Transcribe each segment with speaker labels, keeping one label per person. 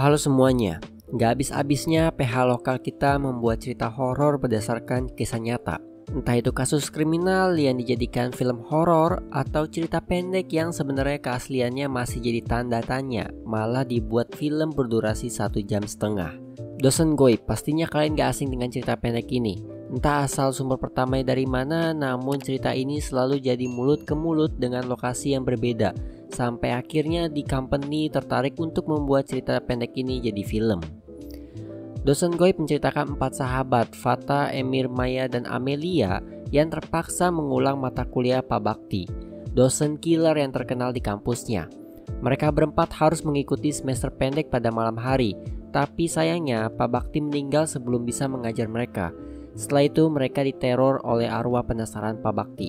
Speaker 1: Halo semuanya, gak habis-habisnya PH lokal kita membuat cerita horor berdasarkan kisah nyata. Entah itu kasus kriminal yang dijadikan film horor atau cerita pendek yang sebenarnya keasliannya masih jadi tanda tanya, malah dibuat film berdurasi 1,5 jam. Dosen Goib, pastinya kalian gak asing dengan cerita pendek ini. Entah asal sumber pertamanya dari mana, namun cerita ini selalu jadi mulut ke mulut dengan lokasi yang berbeda. Sampai akhirnya di company tertarik untuk membuat cerita pendek ini jadi film. Dosen Goib menceritakan 4 sahabat, Fata, Emir, Maya, dan Amelia yang terpaksa mengulang mata kuliah Pak Bakti, dosen killer yang terkenal di kampusnya. Mereka berempat harus mengikuti semester pendek pada malam hari, tapi sayangnya Pak Bakti meninggal sebelum bisa mengajar mereka. Setelah itu mereka diteror oleh arwah penasaran Pak Bakti.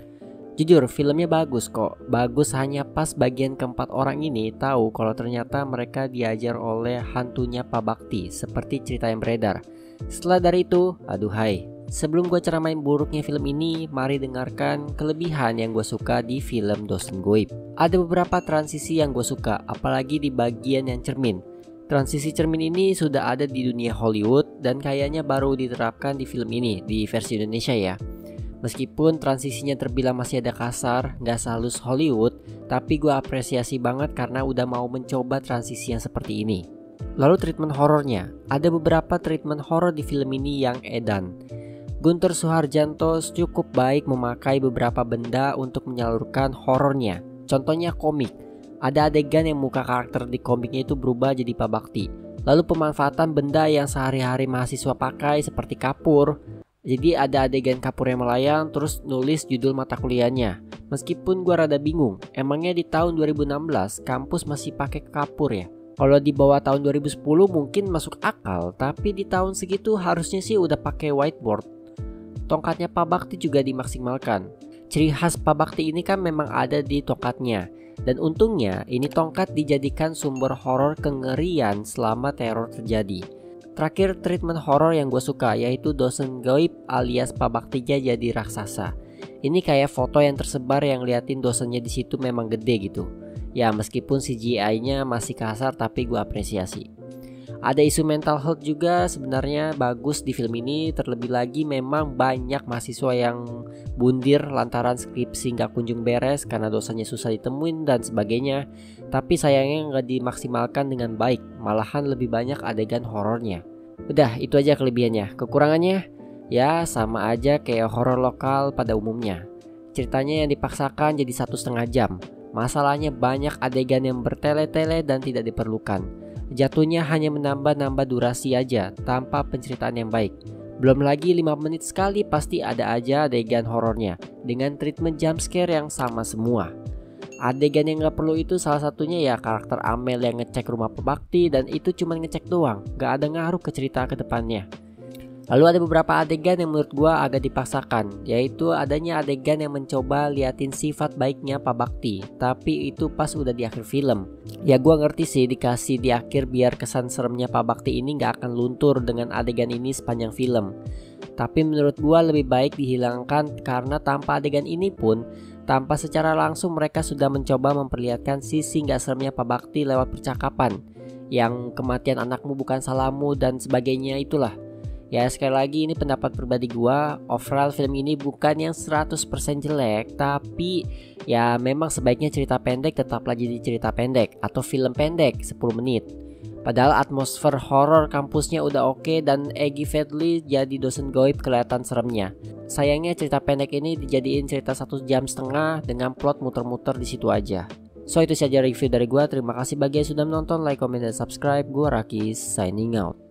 Speaker 1: Jujur, filmnya bagus kok. Bagus hanya pas bagian keempat orang ini tahu kalau ternyata mereka diajar oleh hantunya Pak Bakti, seperti cerita yang beredar. Setelah dari itu, aduhai. Sebelum gue ceramain buruknya film ini, mari dengarkan kelebihan yang gue suka di film Dosen Goib. Ada beberapa transisi yang gue suka, apalagi di bagian yang cermin. Transisi cermin ini sudah ada di dunia Hollywood dan kayaknya baru diterapkan di film ini, di versi Indonesia ya. Meskipun transisinya terbilang masih ada kasar, gak sehalus Hollywood, tapi gue apresiasi banget karena udah mau mencoba transisi yang seperti ini. Lalu treatment horornya, ada beberapa treatment horor di film ini yang edan. Guntur Suharjanto cukup baik memakai beberapa benda untuk menyalurkan horornya. Contohnya komik, ada adegan yang muka karakter di komiknya itu berubah jadi Pak Bakti. Lalu pemanfaatan benda yang sehari-hari mahasiswa pakai seperti kapur. Jadi ada adegan kapur yang melayang terus nulis judul mata kuliahnya. Meskipun gua rada bingung, emangnya di tahun 2016 kampus masih pakai kapur ya? Kalau di bawah tahun 2010 mungkin masuk akal, tapi di tahun segitu harusnya sih udah pakai whiteboard. Tongkatnya Pak Bakti juga dimaksimalkan. Ciri khas Pak Bakti ini kan memang ada di tongkatnya. Dan untungnya ini tongkat dijadikan sumber horor kengerian selama teror terjadi. Terakhir treatment horor yang gue suka yaitu Dosen Goib alias Pak Baktinya jadi raksasa. Ini kayak foto yang tersebar yang liatin dosennya di situ memang gede gitu. Ya meskipun CGI-nya masih kasar tapi gue apresiasi. Ada isu mental health juga sebenarnya bagus di film ini. Terlebih lagi memang banyak mahasiswa yang bundir lantaran skripsi gak kunjung beres karena dosanya susah ditemuin dan sebagainya. Tapi sayangnya gak dimaksimalkan dengan baik, malahan lebih banyak adegan horornya. Udah itu aja kelebihannya. Kekurangannya ya sama aja kayak horor lokal pada umumnya. Ceritanya yang dipaksakan jadi 1,5 jam. Masalahnya banyak adegan yang bertele-tele dan tidak diperlukan. Jatuhnya hanya menambah-nambah durasi aja tanpa penceritaan yang baik. Belum lagi 5 menit sekali pasti ada aja adegan horornya dengan treatment jump scare yang sama semua. Adegan yang gak perlu itu salah satunya ya karakter Amel yang ngecek rumah Pak Bakti dan itu cuma ngecek doang, gak ada ngaruh ke cerita ke depannya. Lalu ada beberapa adegan yang menurut gua agak dipaksakan, yaitu adanya adegan yang mencoba liatin sifat baiknya Pak Bakti, tapi itu pas udah di akhir film. Ya gua ngerti sih dikasih di akhir biar kesan seremnya Pak Bakti ini gak akan luntur dengan adegan ini sepanjang film. Tapi menurut gua lebih baik dihilangkan karena tanpa adegan ini pun, tanpa secara langsung mereka sudah mencoba memperlihatkan sisi gak seremnya Pak Bakti lewat percakapan. Yang kematian anakmu bukan salahmu dan sebagainya itulah. Ya sekali lagi ini pendapat pribadi gua, overall film ini bukan yang 100% jelek, tapi ya memang sebaiknya cerita pendek tetaplah jadi cerita pendek atau film pendek 10 menit. Padahal atmosfer horor kampusnya udah oke dan Egy Fedli jadi Dosen Goib kelihatan seremnya. Sayangnya cerita pendek ini dijadiin cerita 1,5 jam dengan plot muter-muter di situ aja. So itu saja review dari gua, terima kasih bagi yang sudah menonton, like, comment, dan subscribe. Gua Rakis, signing out.